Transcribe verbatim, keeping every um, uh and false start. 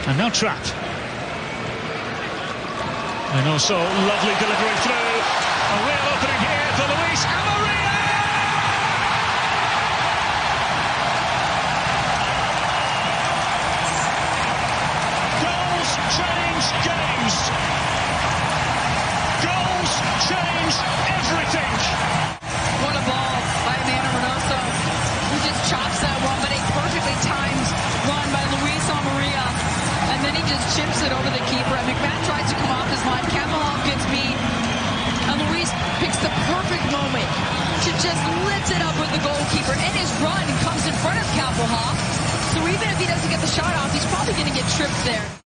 And now trapped. And also lovely delivery through. A real opening here for Luis Amarilla! Goals change games. Goals change everything. What a ball by Amarilla, who just chops that one, but a perfectly timed run by Luis Amarilla. And then he just chips it over the keeper. And McMahon tries to come off his line. Campbell gets beat. And Luis picks the perfect moment to just lift it up with the goalkeeper. And his run comes in front of Campbell. So even if he doesn't get the shot off, he's probably going to get tripped there.